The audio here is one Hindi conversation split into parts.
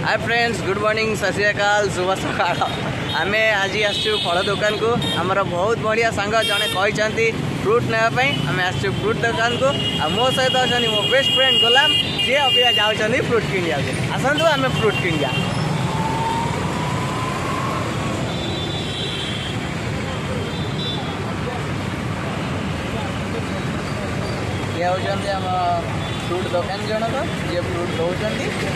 हाय फ्रेंड्स, गुड मॉर्निंग, सत श्री अकाल, शुभ सकाल। आम आज आसु फल दुकान को। आमर बहुत बढ़िया सांग जड़े कहते फ्रूट नापी आम आसु फ्रूट दुकान को। मो सहित अच्छा मो बेस्ट फ्रेंड गोलाम, सी अभी जाऊँच फ्रूट किणा। आसतु आम फ्रूट किणा। ये होती आम फ्रूट दुकान जनक ये फ्रूट दौरान।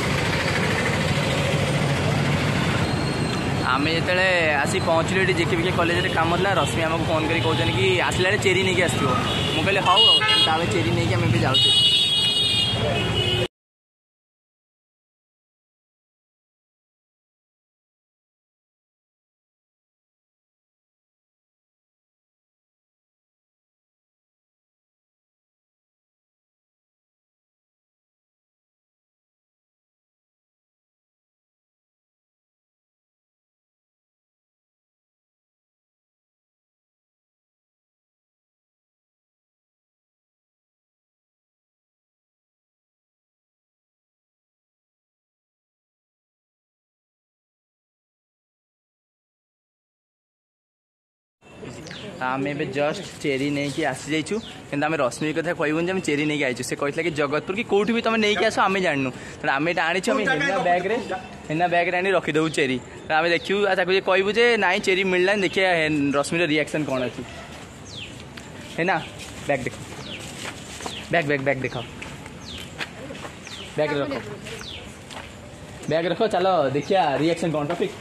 आम जो आसी पहुँचल ये जेके कॉलेज में कम था, रश्मि आमको फोन कर कहते कि आसला चेरी नहीं आसो। मुझे कहली हाउ चेरी नहीं आम भी जाऊँ। आम ए जस्ट चेरी नहीं कि आसी जाइए कि आम रश्मि कथा कहूँ जो चेरी नहीं आई। से कहला कि जगतपुर कि कौट भी तुम नहीं आस आम जानू। तो आम ये आनी हेना बैग आनी रखीदे चेरी। तो आम देखू कहूँ जे ना चेरी मिलला। देखिए रश्मिर रिएक्शन कौन अच्छी है ना। बैग देख, बैग देख, बैग रखो। चलो देखिया रिएक्शन कौन। टॉपिक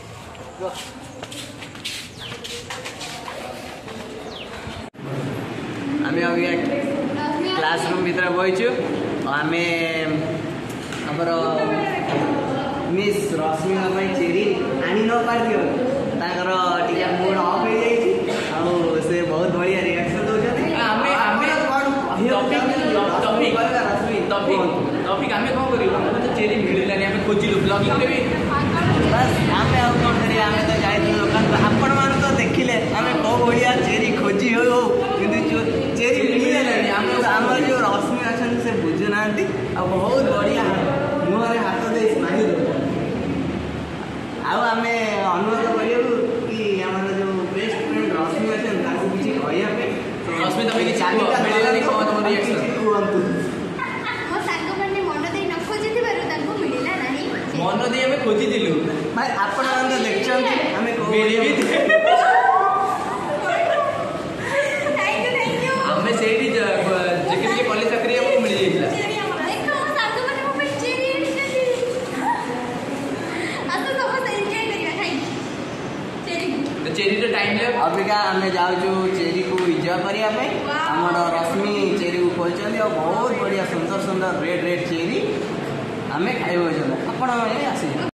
आम अभी क्लासरूम भीतर बहीचु। आम आमर मिस रश्मि चेरी आनी न पार्थ मूड अफ हो से बहुत बढ़िया रिएक्शन दौरान। टॉपिक आम कौन कर चेरी मिललानी आम खोजिलु ब्लॉगिंग भी बस। आम कौन करिए आम तो जाइए दुकान आपण मान तो देखिले आम कौ बढ़िया चेरी खोजी हो चेरी मिले ना। आम जो रश्मि अच्छा से बुझुना बहुत बढ़िया मुहर हाथ दे स्माइल आम अनुरोध करूँ कि आम जो बेस्ट फ्रेंड रश्मि अच्छा किसी कहवाई। रश्मि तुम मन दे आम खोजी भाई आपण मैंने देखते आम कॉलेज चाकरी मिल जाता। चेरी टाइम अबिका आम जाऊँ चेरी को एंजॉय करने। आम रश्मि चेरी को खोलते बहुत बढ़िया सुंदर सुंदर रेड चेरी आम खाई। आपण आसी